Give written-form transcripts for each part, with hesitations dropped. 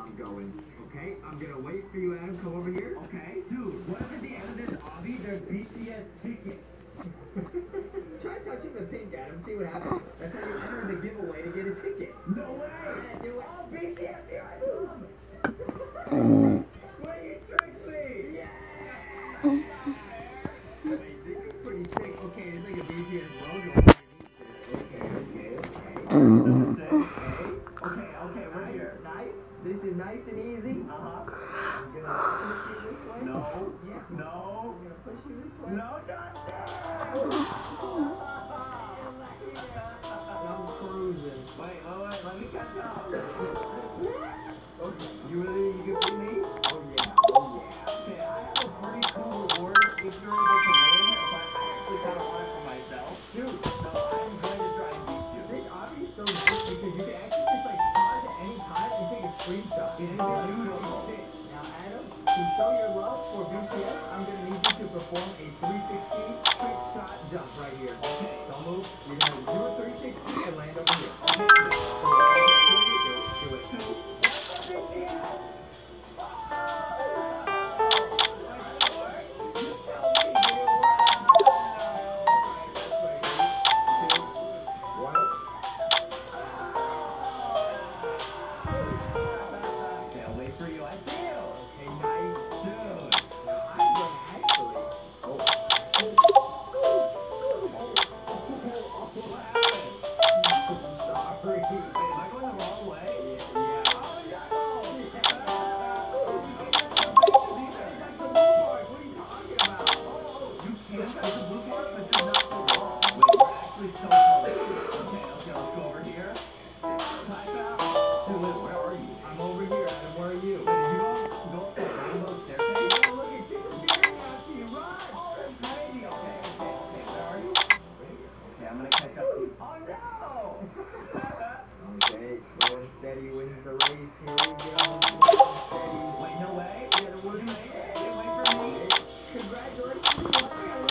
I'm going. Okay, I'm gonna wait for you, Adam. Come over here. Okay, dude. What if at the end of this obby there's BTS tickets? Try touching the pink, Adam. See what happens. That's how you enter the giveaway to get a ticket. No way. Yeah, do it. Oh, BTS, here I come. Wait, you tricked me. Yeah. This is pretty sick. Okay, it's like a BTS logo. Okay, we're here. Nice. This is nice and easy. I'm gonna push you this way. No. Yeah. No. I'm gonna push you this way. No, not there. I'm cruising. Wait. Let me catch up. Okay. You can beat me? Oh yeah. Okay, I have a pretty cool reward if you're able to win, but I actually kind of want it for myself. Dude, so I'm going to try and beat you. This obby is so nice because you can actually just like pause at any time and take a screenshot. It is beautiful. Now, Adam, to show your love for BTS, I'm going to need you to perform a 360 trick shot jump right here. Okay. Don't move. You're going to do a 360 and land over here. Okay. So, 3, do it. 2, 1, BTS! Okay, slow and steady wins the race. Here we go. Steady. Wait, no way. Yeah, the word made it. Wait for me. Congratulations. Hold on.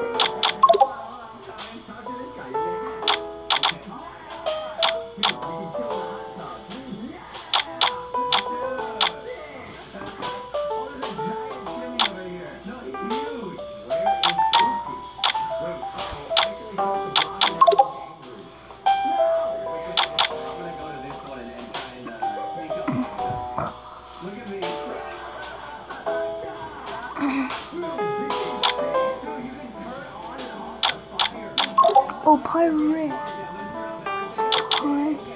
Talk to this guy. You're gonna have. Okay. You can kill the hot tub. Yeah. Oh, there's a giant chimney over here. No, he's huge. Where is Pookie? Wait, actually, talk to Brian. Look at me. Oh, pirate. Hi.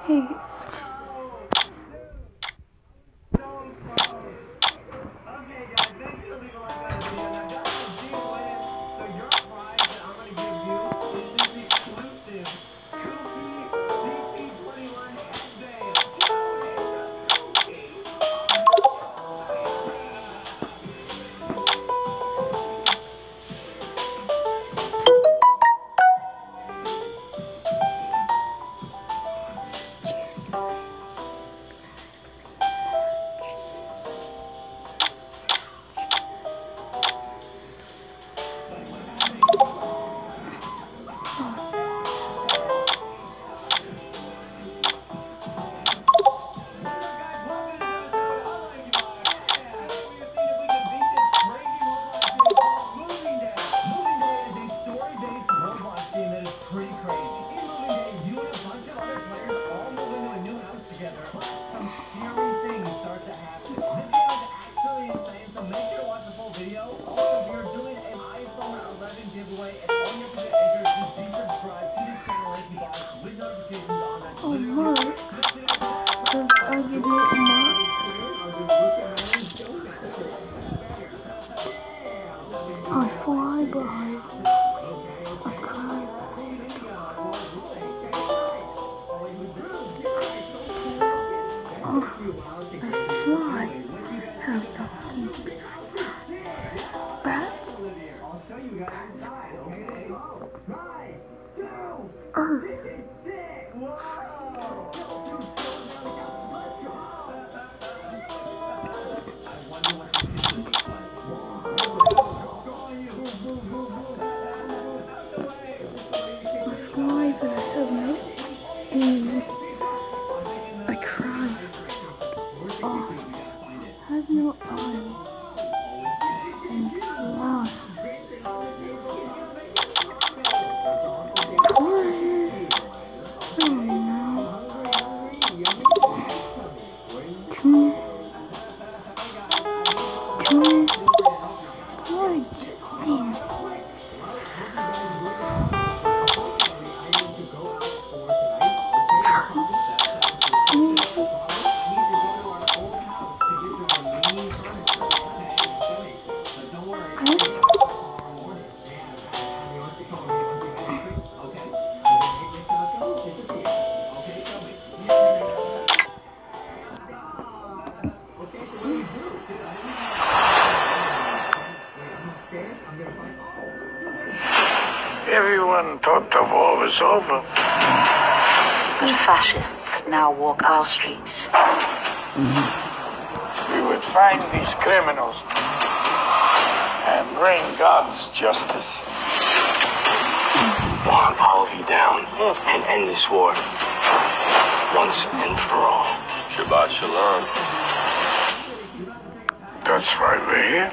Hey. Oh, Mark. Because I get it, Mark. I fly behind. I cry. I fly. Have nothing. Bat. Earth. I fly, but I have no wings. I cry. Oh, has no eyes. And fly. Everyone thought the war was over. But fascists now walk our streets. We would find these criminals and bring God's justice. We'll hunt all of you down and end this war once and for all. Shabbat Shalom. That's why we're here.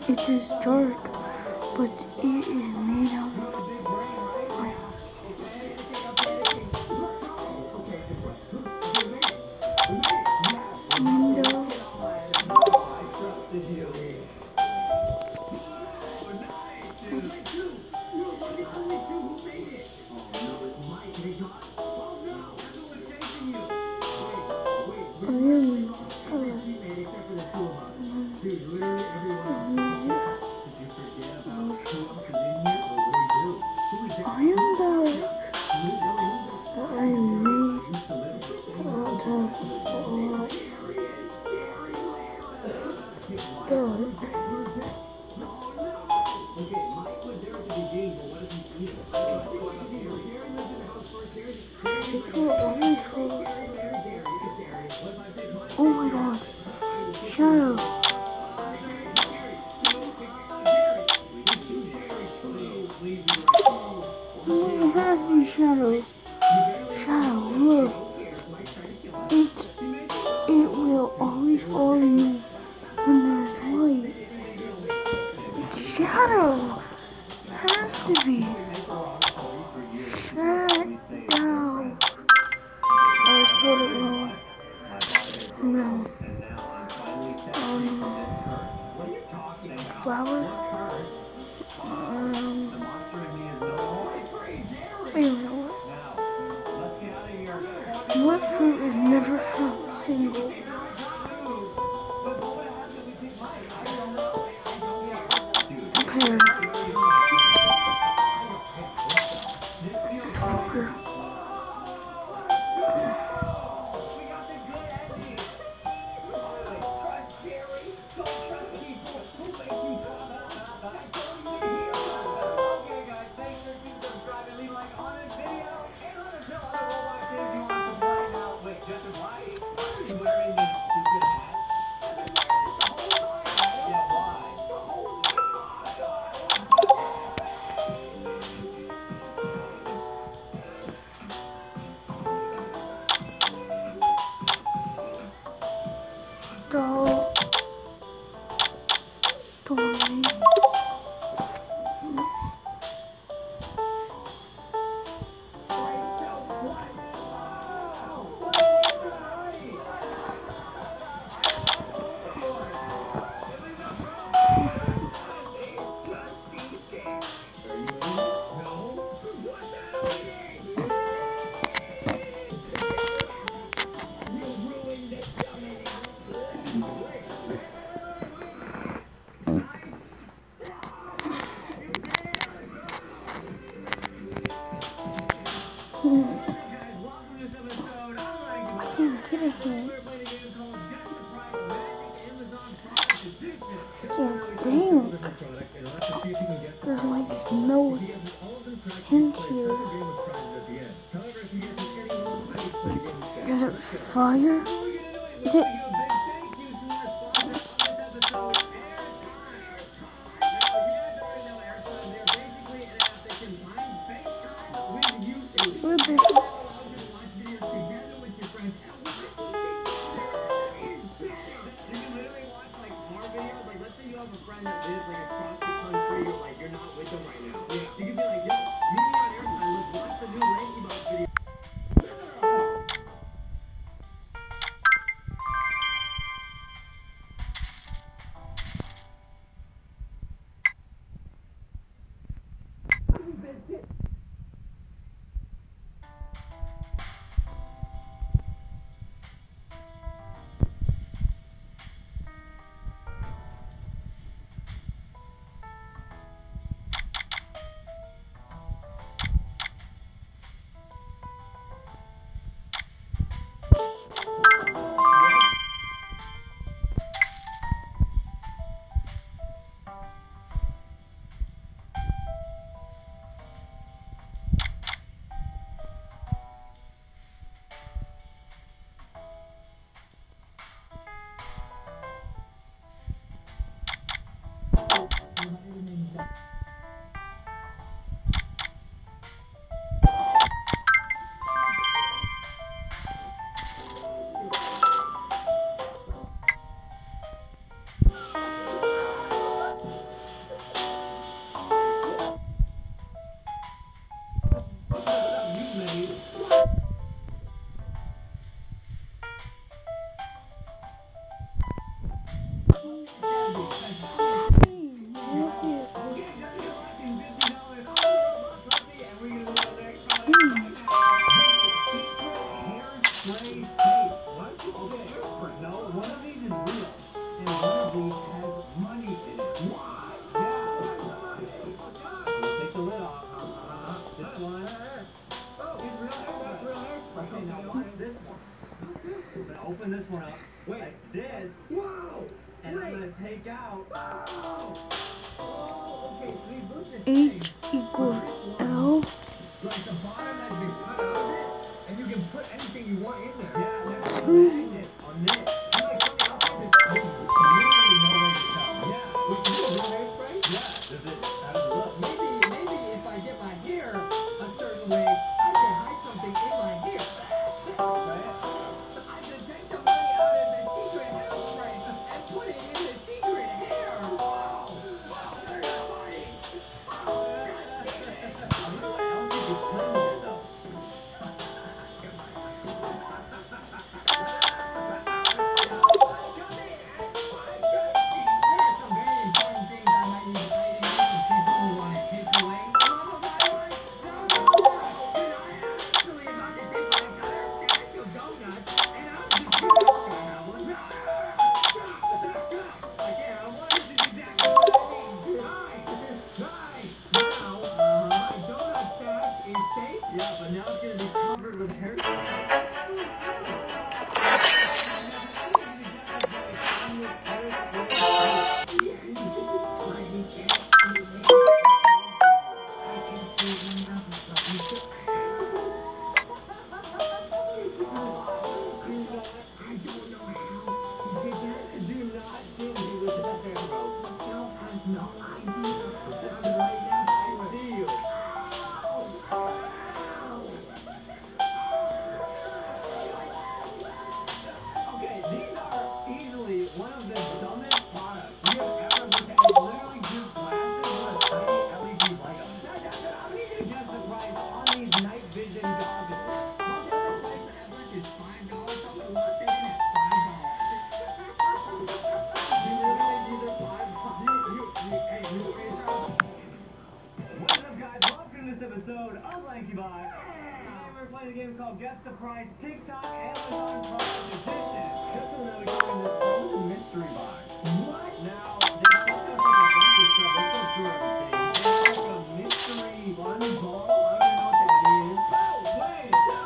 It is dark, but it is made out of window. Oh my god, Shadow. Oh, it has to be Shadow. Shadow, look. It will always follow you when there's light. It's Shadow. Has to be. Shadow. I spelled it wrong. No. Flower. I don't know what fruit is never found single? Pear. I can't get a hint. I can't think. There's like no hint here. Is it fire? Is it? What is it? open this one up. Wait, like this. Whoa! And I'm gonna take out. Oh, okay, so you look at H equals L. like the bottom has been cut out of it, and you can put anything you want in there. Yeah, and there's a magnet on this. You like put it up on this. Literally no way to tell. Yeah, we can do a real spray. Yeah, does it? How does it look? Maybe if I get my hair a certain way, I can hide something in my hair. Right? I can take the money out of the secret hairspray and put it in the secret hair. Wow! Wow! There's the money. Yeah, but now it's going to be covered with hair. One of the dumbest products we have ever looked at. It's literally just glasses with a tiny LED light on it. How do you guess the price on these night vision goggles? I'll guess the price of average is $5. Someone walked in at $5. You really think these are $5? What's up, guys? Welcome to this episode of LankyBot. We're playing a game called Guess the Price TikTok Amazon Prime Edition. Just so that we go in this frozen mystery box. What? Now, they picked up like a bunch of stuff. Let's go through everything. There's like a mystery fun ball. I don't know what that is. Oh, wait, no.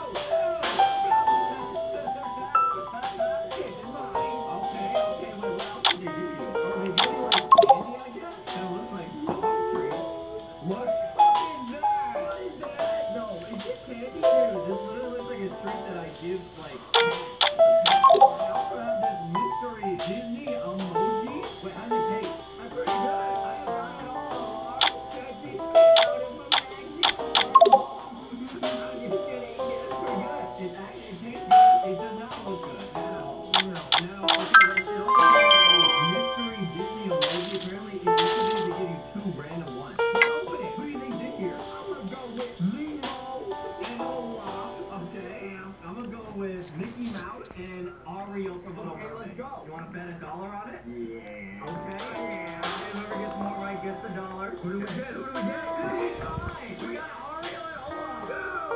Okay, wait, what else did they give you? Or they give you like candy, I guess? That looks like dog treats. What is that? What is that? No, is this candy? Dude, this literally looks like a treat that I give, like, I also have this mystery Disney emoji. Wait, how does it taste? I'm pretty good. I have got it all. Can I see it out of my magnet? I'm just kidding. It's pretty good. It tastes good. It does not look good at all. No. Now, okay, that's it. Mystery Disney emoji. Apparently, it's supposed to give you 2 random ones. Open it. Who do you think's in here? I'm gonna go with Lilo and Olaf. Okay. I'm gonna go with Mickey Mouse and Ariel from Little Mermaid. Okay, let's go. You want to bet $1 on it? Yeah. Okay. Yeah. Whoever gets more right gets the dollar. Who do we get? We got Ariel and Olaf.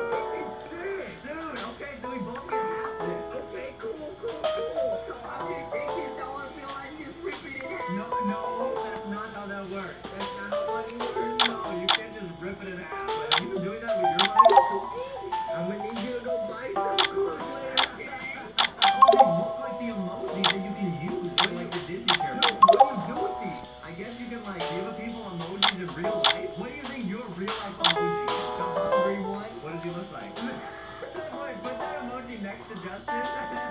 Dude, okay, so we both get half this. Okay, cool. So I'm gonna take this dollar bill and just rip it in half. No, that's not how that works. That's not how money works. No, you can't just rip it in half. Have you been doing that with your money? I'm gonna need you to go buy some clothes later. They look like the emojis that you can use with like the Disney characters. What do you do with these? I guess you can like give people emojis in real life. What do you think your real life emoji is? The hungry one? What does he look like? Put that emoji next to Justin.